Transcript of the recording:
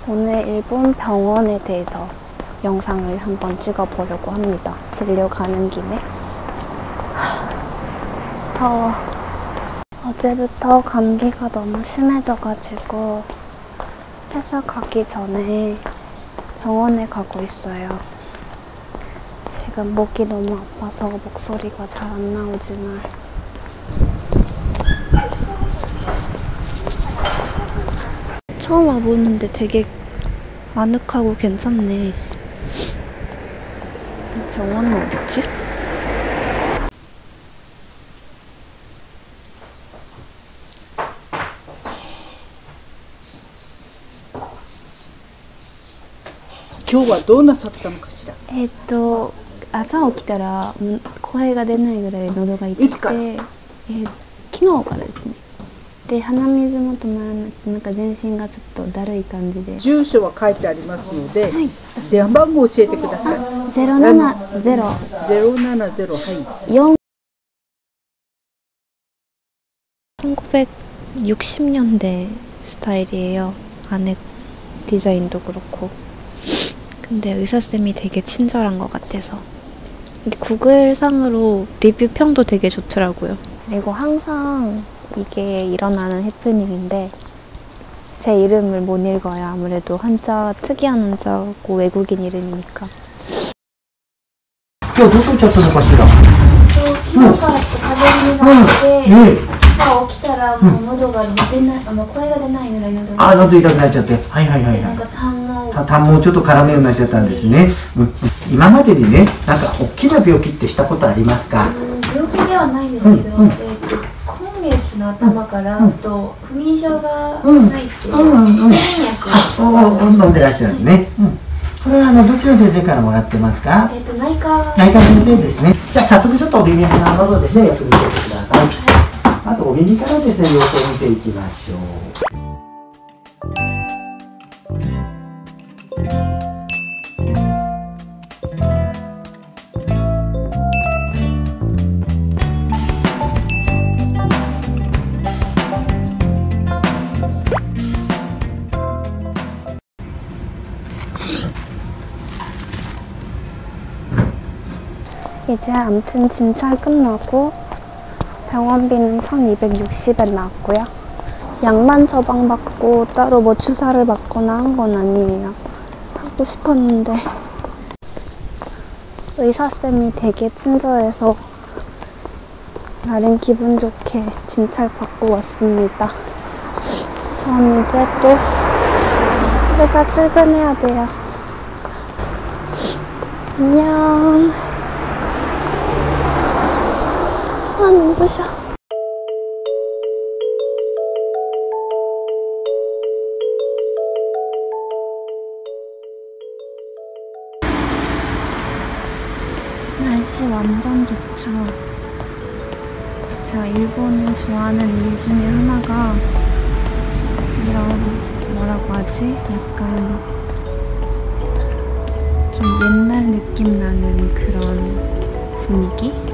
오늘 일본 병원에 대해서 영상을 한번 찍어보려고 합니다. 진료 가는 김에. 더워. 어제부터 감기가 너무 심해져가지고 회사 가기 전에 병원에 가고 있어요. 지금 목이 너무 아파서 목소리가 잘 안 나오지만 처음 와보는데 되게 아늑하고 괜찮네. 병원은 어딨지? 今日はどうなさったのかしら。 朝起きたら声が出ないぐらい喉が痛くて、 いつから？ 昨日からですね。で、鼻水も止まらなくて、なんか全身がちょっとだるい感じで。 住所は書いてありますので、 はい、 電話番号を教えてください。 070 はい。 1960년대 스타일이에요. 안에 디자인도 그렇고. 근데 의사쌤이 되게 친절한 것 같아서. 구글상으로 리뷰평도 되게 좋더라고요. 그리고 항상 이게 일어나는 해프닝인데 제 이름을 못 읽어요. 아무래도 한자, 특이한 한자고 외국인 이름이니까. 今日どこ行っちゃったのかしら。 昨日から風邪気味があって、朝起きたらもう喉が出ない、声が出ないぐらい喉が。 喉痛くなっちゃって。はいはいはいはい。 なんか痰もちょっと絡むようになっちゃったんですね。今までにね、なんか大きな病気ってしたことありますか？ 病気ではないんですけど、今月の頭からちょっと不眠症がついて、睡眠薬を飲んでらっしゃるんですね。これはどちらの先生からもらってますか？ 内科先生ですね。じゃあ早速ちょっとお耳の喉ですね、よく見ててください。まずお耳からですね、様子を見ていきましょう。 이제 아무튼 진찰 끝나고 병원비는 1260엔 나왔고요. 약만 처방받고 따로 뭐 주사를 맞거나 한 건 아니에요. 하고 싶었는데 의사쌤이 되게 친절해서 나름 기분 좋게 진찰 받고 왔습니다. 전 이제 또 회사 출근해야 돼요. 안녕. 아, 눈부셔. 날씨 완전 좋죠. 제가 일본을 좋아하는 이유 중에 하나가 이런, 뭐라고 하지? 약간 좀 옛날 느낌 나는 그런 분위기?